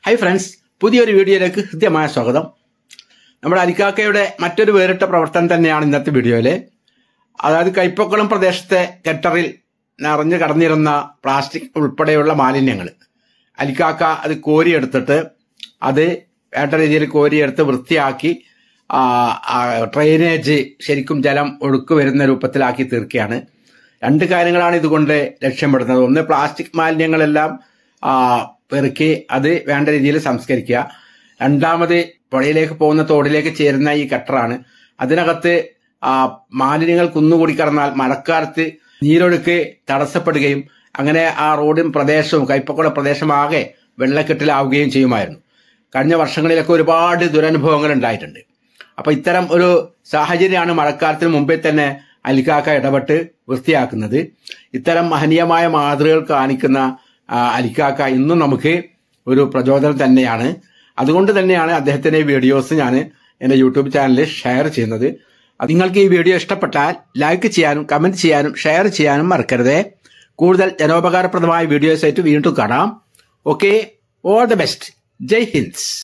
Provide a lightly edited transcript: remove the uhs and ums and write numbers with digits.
Hi friends, പുതിയൊരു വീഡിയോയിലേക്ക് ഹൃദ്യമായ സ്വാഗതം. നമ്മുടെ അലിക്കാക്കയുടെ മറ്റൊരു വേറിട്ട പ്രവർത്തനം തന്നെയാണ് ഇന്നത്തെ വീഡിയോയിൽ. അതായത് കൈപ്പൊക്കുളം പ്രദേശത്തെ ഗട്ടറിൽ നിറഞ്ഞു കടന്നിരുന്ന പ്ലാസ്റ്റിക് ഉൾപ്പെടെയുള്ള മാലിന്യങ്ങൾ അലിക്കാക്ക അത് കോരിയെടുത്തിട്ട് അത് വേണ്ട രീതിയിൽ കോരിയെടുത്ത് വൃത്തിയാക്കി ഡ്രെയിനേജ് ശരിക്കും ജലം ഒഴുക്ക് വരുന്ന രൂപത്തിലാക്കി തീർക്കുകയാണ്. രണ്ട് കാര്യങ്ങളാണ് ഇതുകൊണ്ട് ലക്ഷ്യമിടുന്നത്. ഒന്ന്, പ്ലാസ്റ്റിക് മാലിന്യങ്ങളെല്ലാം പെറുക്കി അത് വേണ്ട രീതിയിൽ സംസ്കരിക്കുക. രണ്ടാമത്, പുഴയിലേക്ക് പോകുന്ന തോടിലേക്ക് ചേരുന്ന ഈ ഗട്ടറാണ്. അതിനകത്ത് മാലിന്യങ്ങൾ കുന്നുകൂടി കടന്നാൽ മഴക്കാലത്ത് നീരൊഴുക്ക് തടസ്സപ്പെടുകയും അങ്ങനെ ആ റോഡും പ്രദേശവും കൈപ്പൊക്കുളം പ്രദേശമാകെ വെള്ളക്കെട്ടിലാവുകയും ചെയ്യുമായിരുന്നു. കഴിഞ്ഞ വർഷങ്ങളിലൊക്കെ ഒരുപാട് ദുരനുഭവങ്ങൾ ഉണ്ടായിട്ടുണ്ട്. അപ്പോൾ ഇത്തരം ഒരു സാഹചര്യമാണ് മഴക്കാലത്തിന് മുമ്പേ തന്നെ അലിക്കാക്ക ഇടപെട്ട് വൃത്തിയാക്കുന്നത്. ഇത്തരം മഹനീയമായ മാതൃകകൾ കാണിക്കുന്ന അലിക്കാക്ക ഇന്നും നമുക്ക് ഒരു പ്രചോദനം തന്നെയാണ്. അതുകൊണ്ട് തന്നെയാണ് അദ്ദേഹത്തിന്റെ വീഡിയോസ് ഞാൻ എൻ്റെ യൂട്യൂബ് ചാനലിൽ ഷെയർ ചെയ്യുന്നത്. നിങ്ങൾക്ക് ഈ വീഡിയോ ഇഷ്ടപ്പെട്ടാൽ ലൈക്ക് ചെയ്യാനും കമന്റ് ചെയ്യാനും ഷെയർ ചെയ്യാനും മറക്കരുത്. കൂടുതൽ ജനോപകാരപ്രദമായ വീഡിയോസ് ആയിട്ട് വീണ്ടും കാണാം. Okay, all the best. Jai Hind.